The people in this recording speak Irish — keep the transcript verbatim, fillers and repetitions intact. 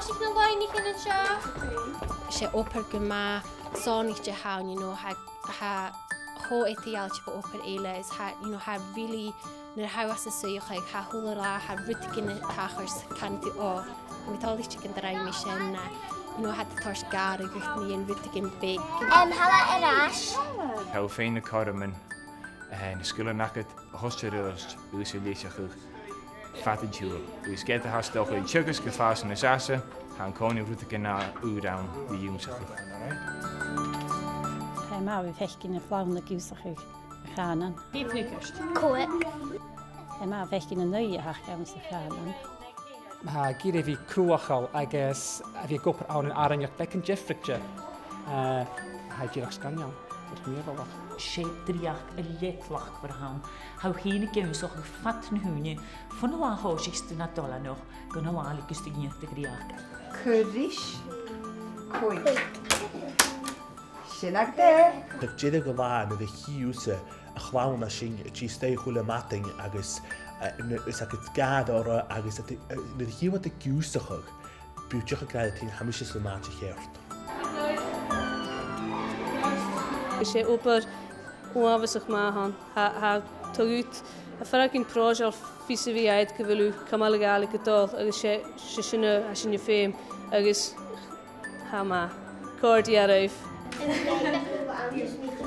ich na gáinnig in an seo. sé opair go má sánig de hain, you know, ha ha ho étialte go opair éile is ha, you know, ha really na hawas is suoch ag ha hula lá ha rutigin tachars canti ó. Mi tális chicken drai mi sin you know had the tors gar ag ní an rutigin big. Um hala arash. How féin na carmen en na skule nakket hosterust us leisach fatentjul. Us get has toch in chugus gefaas na sasse han koning rutigin na udown die jungsach. Hij maar we vechten in flauwe kiesach gaan. Diep nikkerst. Koe. Hij maar vechten in nieuwe haar gaan ze gaan. Ha gire vi cruachal agus a vi gopur án an aranjach becken Jeffreyje. Uh, ha girach scanjal. Dir miervalach. Sé driach a letlach verhaan. Hou hene geusach fat na húne van de laaghoogste na dolla nog gona lalikus de gnichte griach. Kurish. Koi. Sinag de. De jide go bhá na de hiúse a chlána sin tí sté chula mating agus is a gad ára agus na hiúma a giúsachach búteach a gráid tí haimise le máte chéart. sé opair uabhasach máhan ha tuút a faragin prósal fi sa bhí aid go bhfuú camála gála go dul agus sé sinna a sinne féim agus ha má cóirdí a raibh.